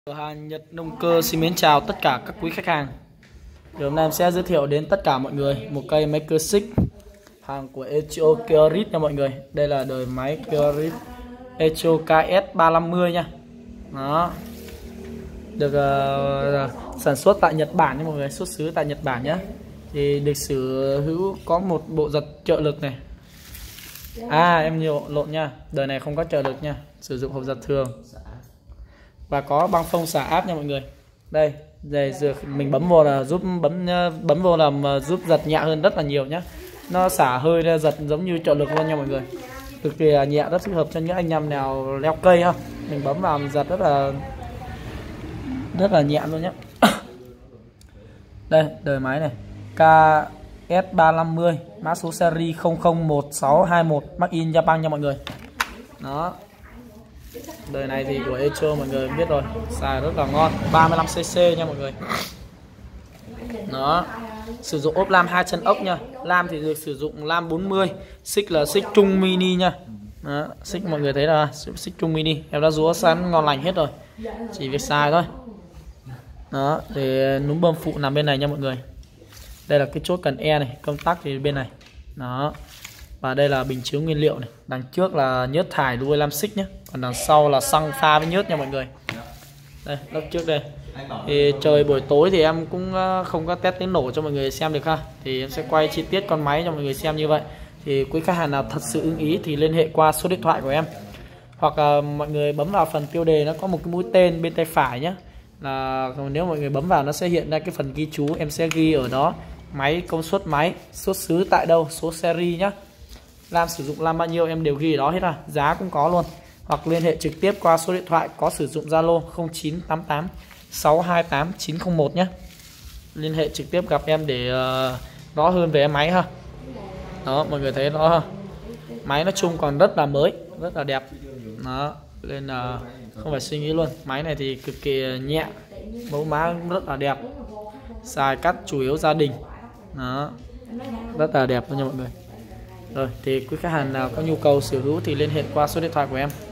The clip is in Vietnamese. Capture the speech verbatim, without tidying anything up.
Cửa hàng Nhật Nông Cơ xin mến chào tất cả các quý khách hàng. Thì hôm nay em sẽ giới thiệu đến tất cả mọi người một cây máy cơ xích hàng của Echo Keolis nha mọi người. Đây là đời máy Keolis Echo K S ba năm mươi nha. Đó. Được uh, sản xuất tại Nhật Bản nha mọi người, xuất xứ tại Nhật Bản nhé. Thì được sở hữu có một bộ giật trợ lực này. À em nhiều lộn nha, đời này không có trợ lực nha, sử dụng hộp giật thường. Và có băng phông xả áp nha mọi người. Đây, đây giờ mình bấm vào là giúp bấm bấm vào làm giúp giật nhẹ hơn rất là nhiều nhá. Nó xả hơi ra giật giống như trợ lực luôn nha mọi người. Cực kỳ nhẹ, rất thích hợp cho những anh em nào leo cây ha. Mình bấm vào mình giật rất là rất là nhẹ luôn nhé. Đây, đời máy này K S ba năm mươi, mã số series không không một sáu hai một, made in Japan nha mọi người. Đó. Đời này thì của Echo mọi người biết rồi, xài rất là ngon, ba mươi lăm xê xê nha mọi người. Đó. Sử dụng ốp lam hai chân ốc nha. Lam thì được sử dụng lam bốn mươi, xích là xích trung mini nha. Đó, xích mọi người thấy là xích trung mini, em đã rúa sẵn ngon lành hết rồi, chỉ việc xài thôi. Đó, để núm bơm phụ nằm bên này nha mọi người. Đây là cái chốt cần E này, công tắc thì bên này. Đó. Và đây là bình chứa nguyên liệu này, đằng trước là nhớt thải đuôi lam xích nhé, còn đằng sau là xăng pha với nhớt nha mọi người. Đây, lớp trước đây. Thì trời buổi tối thì em cũng không có test tiếng nổ cho mọi người xem được ha. Thì em sẽ quay chi tiết con máy cho mọi người xem như vậy. Thì quý khách hàng nào thật sự ưng ý thì liên hệ qua số điện thoại của em. Hoặc là mọi người bấm vào phần tiêu đề, nó có một cái mũi tên bên tay phải nhé. Là nếu mọi người bấm vào nó sẽ hiện ra cái phần ghi chú, em sẽ ghi ở đó máy, công suất máy, xuất xứ tại đâu, số series nhá. Lam sử dụng lam bao nhiêu em đều ghi ở đó hết à, giá cũng có luôn. Hoặc liên hệ trực tiếp qua số điện thoại có sử dụng Zalo không chín tám tám sáu hai tám chín không một nhé. Liên hệ trực tiếp gặp em để uh, rõ hơn về máy ha. Đó, mọi người thấy rõ ha. Máy nói chung còn rất là mới, rất là đẹp. Đó, nên là uh, không phải suy nghĩ luôn. Máy này thì cực kỳ nhẹ, mẫu mã rất là đẹp. Xài cắt chủ yếu gia đình. Đó, rất là đẹp luôn nha mọi người. Rồi thì quý khách hàng nào có nhu cầu sở hữu thì liên hệ qua số điện thoại của em.